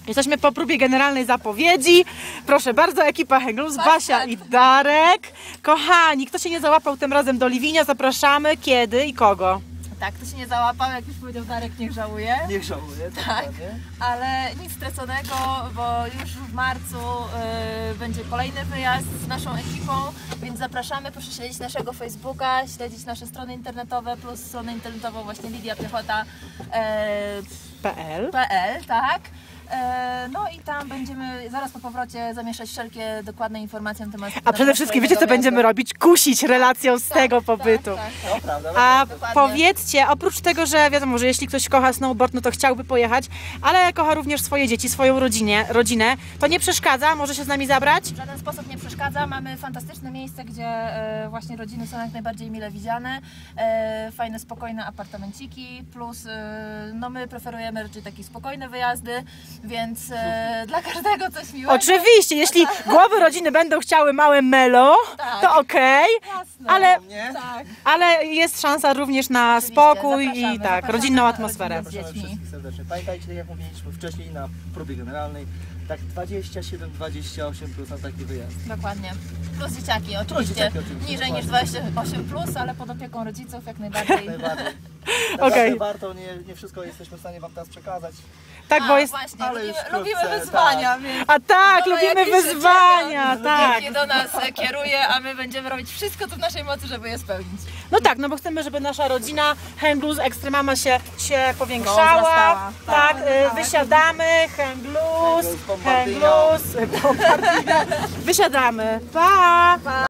Jesteśmy po próbie generalnej zapowiedzi. Proszę bardzo, ekipa Hang-Loose, Basia i Darek. Kochani, kto się nie załapał tym razem do Liwinia, zapraszamy. Kiedy i kogo? Tak, kto się nie załapał, jak już powiedział Darek, niech żałuje. Niech żałuje, tak. Ale nic straconego, bo już w marcu będzie kolejny wyjazd z naszą ekipą, więc zapraszamy, proszę śledzić naszego Facebooka, śledzić nasze strony internetowe, plus stronę internetową właśnie lidiapiechota.pl, tak. No i tam będziemy zaraz po powrocie zamieszczać wszelkie dokładne informacje na temat. A przede wszystkim wiecie, co będziemy robić? Kusić relacją z tego pobytu. No, prawda, A powiedzcie, oprócz tego, że wiadomo, że jeśli ktoś kocha snowboard, no to chciałby pojechać, ale kocha również swoje dzieci, swoją rodzinę, to nie przeszkadza? Może się z nami zabrać? W żaden sposób nie przeszkadza. Mamy fantastyczne miejsce, gdzie właśnie rodziny są jak najbardziej mile widziane. Fajne, spokojne apartamenciki, plus no my preferujemy raczej takie spokojne wyjazdy, więc dla każdego coś miłego. Oczywiście, jeśli głowy rodziny będą chciały małe melo, tak, to okej, jasne. Tak. ale jest szansa również na spokój i tak, rodzinną atmosferę. Zapraszamy wszystkich serdecznie. Pamiętajcie, tak jak mówiliśmy wcześniej na próbie generalnej, tak 27-28% na taki wyjazd. Dokładnie. Plus dzieciaki oczywiście. Niżej niż 28+, ale pod opieką rodziców jak najbardziej. Najbardziej. Okej. Warto, nie wszystko jesteśmy w stanie Wam teraz przekazać. Tak, bo jest... Właśnie, ale już lubimy wkrótce, wyzwania, więc A tak, no, lubimy jakieś wyzwania, życzenia, tak. jakie do nas kieruje, a my będziemy robić wszystko, co w naszej mocy, żeby je spełnić. No tak, no bo chcemy, żeby nasza rodzina Hang-Loose Ekstremama się powiększała. Rozrastała. Tak, wysiadamy, Hang-Loose, wysiadamy. Pa!